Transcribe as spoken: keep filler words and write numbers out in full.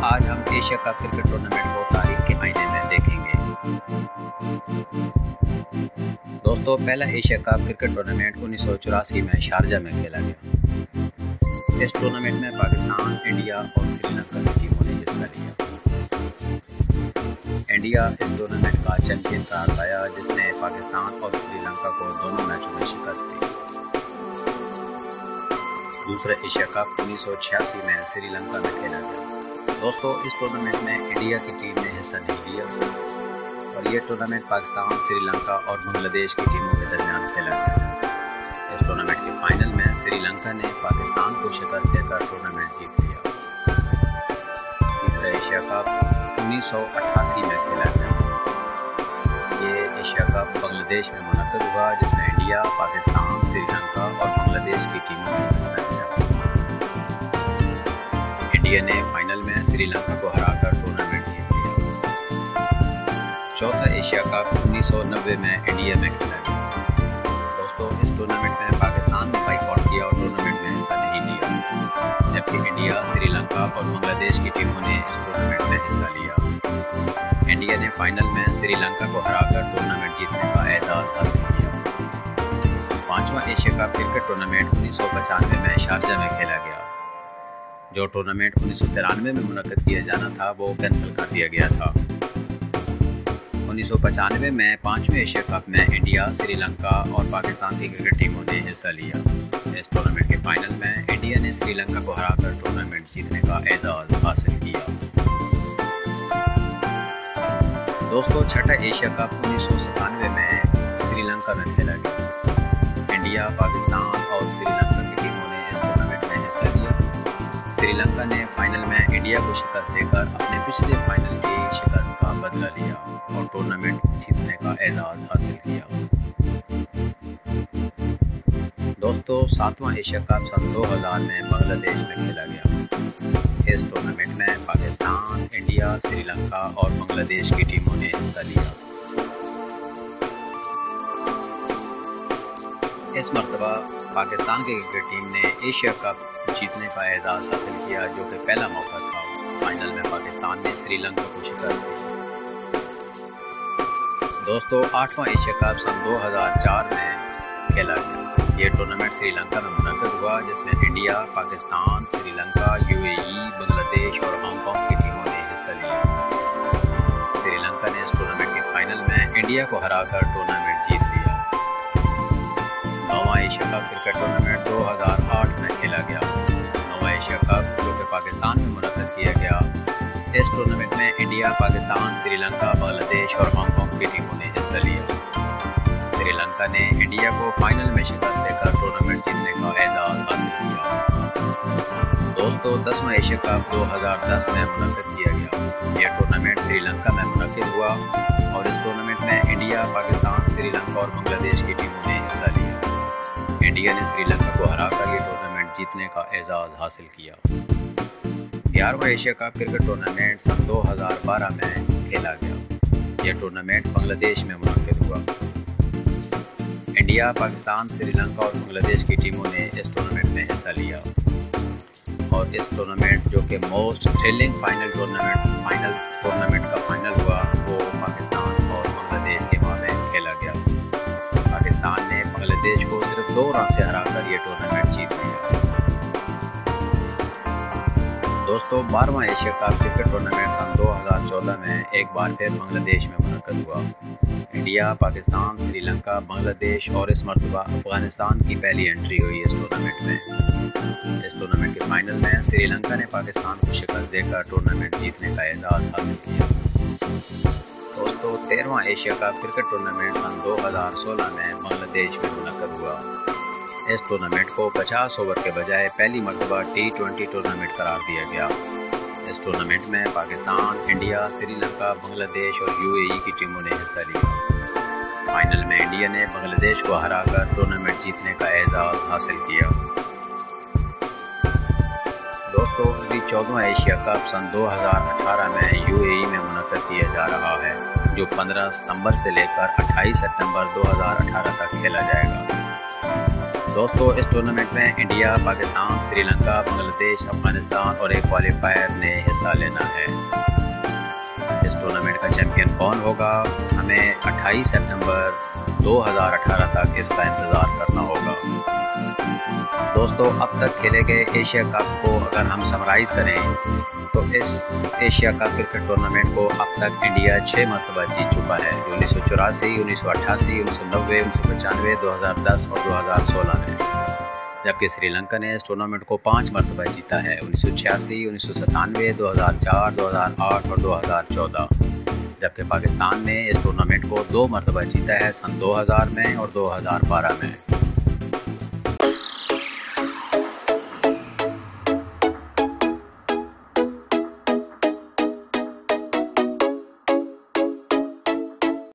आज हम Asia cup cricket tournament को तारीख के आईने में देखेंगे। दोस्तों, पहला एशिया कप क्रिकेट टूर्नामेंट उन्नीस सौ चौरासी में शारजा में खेला गया। इस टूर्नामेंट में पाकिस्तान, इंडिया और श्रीलंका की टीमों ने हिस्सा लिया। इंडिया इस टूर्नामेंट का चैंपियन करार पाया, जिसने पाकिस्तान और श्रीलंका को दोनों मैचों में शिकस्त दी। दूसरा एशिया कप उन्नीस सौ छियासी में श्रीलंका में खेला गया। दोस्तों, इस टूर्नामेंट में इंडिया की टीम ने हिस्सा नहीं लिया और ये टूर्नामेंट पाकिस्तान, श्रीलंका और बांग्लादेश की टीमों के दरमियान खेला गया। इस टूर्नामेंट के फाइनल में श्रीलंका ने पाकिस्तान को शिकस्त देकर टूर्नामेंट जीत लिया। तीसरा एशिया कप उन्नीस सौ अट्ठासी में खेला गया। ये एशिया कप बांग्लादेश में मुनक्किद हुआ, जिसमें इंडिया, पाकिस्तान, श्रीलंका और बांग्लादेश की टीमों ने हिस्सा लिया। इंडिया ने फाइनल में श्रीलंका को हराकर टूर्नामेंट जीत लिया। चौथा एशिया कप उन्नीस सौ नब्बे में इंडिया में खेला गया। दोस्तों, इस टूर्नामेंट में पाकिस्तान ने बाइकआउट किया और टूर्नामेंट में हिस्सा नहीं लिया, जबकि इंडिया, श्रीलंका और बांग्लादेश की टीमों ने इस टूर्नामेंट में हिस्सा लिया। इंडिया ने फाइनल में श्रीलंका को हराकर टूर्नामेंट जीतने का एजाज हासिल किया। पांचवा एशिया कप क्रिकेट टूर्नामेंट उन्नीस सौ पचानवे में शारजा में खेला गया। जो टूर्नामेंट उन्नीस सौ तिरानवे में मुनक्किद किया जाना था, वो कैंसिल कर दिया गया था। उन्नीस सौ पचानवे में पांचवें एशिया कप में इंडिया, श्रीलंका और पाकिस्तान की क्रिकेट टीमों ने हिस्सा लिया। इस टूर्नामेंट के फाइनल में इंडिया ने श्रीलंका को हराकर टूर्नामेंट जीतने का एजाज हासिल किया। दोस्तों, छठा एशिया कप उन्नीस सौ सतानवे में श्रीलंका में खेला गया। इंडिया, पाकिस्तान और श्रीलंका की टीमों ने इस टूर्नामेंट में हिस्सा लिया। श्रीलंका ने फाइनल में इंडिया को शिकस्त देकर अपने पिछले फाइनल की शिकस्त का बदला लिया और टूर्नामेंट जीतने का एजाज हासिल किया। दोस्तों, सातवां एशिया कप सन दो हज़ार में बांग्लादेश में खेला गया। इस टूर्नामेंट में पाकिस्तान, इंडिया, श्रीलंका और बांग्लादेश की टीमों ने हिस्सा लिया। इस मरतबा पाकिस्तान की क्रिकेट टीम ने एशिया कप जीतने का एजाज हासिल किया, जो कि पहला मौका था। फाइनल में पाकिस्तान ने श्रीलंका को शिकस्त दी। दोस्तों, आठवां एशिया कप सन दो हज़ार चार में खेला गया। ये टूर्नामेंट श्रीलंका में मुनक्किद हुआ, जिसमें इंडिया, पाकिस्तान, श्रीलंका, यूएई, बांग्लादेश और हांगकांग की टीमों ने हिस्सा लिया। श्रीलंका ने इस टूर्नामेंट के फाइनल में इंडिया को हराकर टूर्नामेंट जीत लिया। नौवां एशिया कप क्रिकेट टूर्नामेंट दो हज़ार आठ में खेला गया। नौवां एशिया कप, जो कि पाकिस्तान में मुनक्किद किया गया, इस टूर्नामेंट में इंडिया, पाकिस्तान, श्रीलंका, बांग्लादेश और हांगकांग की टीमों ने हिस्सा लिया। श्रीलंका ने इंडिया को फाइनल में शिकस्त देकर टूर्नामेंट जीतने का एजाज हासिल किया। दोस्तों, दसवां एशिया कप दो हज़ार दस में मुनक्किद किया गया। यह टूर्नामेंट श्रीलंका में मुनक्किद हुआ और इस टूर्नामेंट में इंडिया, पाकिस्तान, श्रीलंका और बांग्लादेश की टीमों ने हिस्सा लिया। इंडिया ने श्रीलंका को हराकर ये टूर्नामेंट जीतने का एजाज हासिल किया। ग्यारहवां एशिया कप क्रिकेट टूर्नामेंट सन दो हज़ार बारह में खेला गया। यह टूर्नामेंट बांग्लादेश में मुनक्किद हुआ। इंडिया, पाकिस्तान, श्रीलंका और बांग्लादेश की टीमों ने इस टूर्नामेंट में हिस्सा लिया और इस टूर्नामेंट, जो कि most thrilling final tournament final tournament का फाइनल हुआ, वो पाकिस्तान और बांग्लादेश के माबैन खेला गया। पाकिस्तान ने बांग्लादेश को सिर्फ दो रन से हराकर ये टूर्नामेंट जीत लिया। दोस्तों, बारहवां एशिया कप क्रिकेट टूर्नामेंट सन दो हज़ार चौदह में एक बार फिर बांग्लादेश में मुनक्किद हुआ। इंडिया, पाकिस्तान, श्रीलंका, बांग्लादेश और इस मरतबा अफगानिस्तान की पहली एंट्री हुई इस टूर्नामेंट में। इस टूर्नामेंट के फाइनल में श्रीलंका ने पाकिस्तान को शिकस्त देकर टूर्नामेंट जीतने का एजाज हासिल किया। दोस्तों, तेरहवां एशिया कप क्रिकेट टूर्नामेंट सन दो हज़ार सोलह में बांग्लादेश में मुनक्किद हुआ। इस टूर्नामेंट को पचास ओवर के बजाय पहली मरतबा टी ट्वेंटी टूर्नामेंट करार दिया गया। इस टूर्नामेंट में पाकिस्तान, इंडिया, श्रीलंका, बांग्लादेश और यूएई की टीमों ने हिस्सा लिया। फाइनल में इंडिया ने बांग्लादेश को हराकर टूर्नामेंट जीतने का एजाज हासिल किया। दोस्तों, अभी चौदहवां एशिया कप सन दो हज़ार अठारह में यूएई में मुनक्किद किया जा रहा है, जो पंद्रह सितंबर से लेकर अट्ठाईस सितंबर दो हज़ार अठारह तक खेला जाएगा। दोस्तों इस टूर्नामेंट में इंडिया, पाकिस्तान, श्रीलंका, बांग्लादेश, अफगानिस्तान और एक क्वालिफायर ने हिस्सा लेना है। इस टूर्नामेंट का चैंपियन कौन होगा, हमें अट्ठाईस सितंबर दो हज़ार अठारह तक इसका इंतज़ार करना होगा। दोस्तों अब तक खेले गए एशिया कप को अगर हम समराइज़ करें तो इस एशिया कप क्रिकेट टूर्नामेंट को अब तक इंडिया छः मरतबा जीत चुका है, उन्नीस सौ चौरासी, उन्नीस सौ अट्ठासी, उन्नीस सौ नब्बे, उन्नीस सौ पचानवे, दो हज़ार दस और दो हज़ार सोलह में। जबकि श्रीलंका ने इस टूर्नामेंट को पाँच मरतबा जीता है, उन्नीस सौ छियासी, उन्नीस सौ सतानवे, दो हज़ार चार, दो हज़ार आठ और दो हज़ार चौदह। जबकि पाकिस्तान ने इस टूर्नामेंट को दो मरतबा जीता है, सन दो हज़ार में और दो हज़ार बारह में।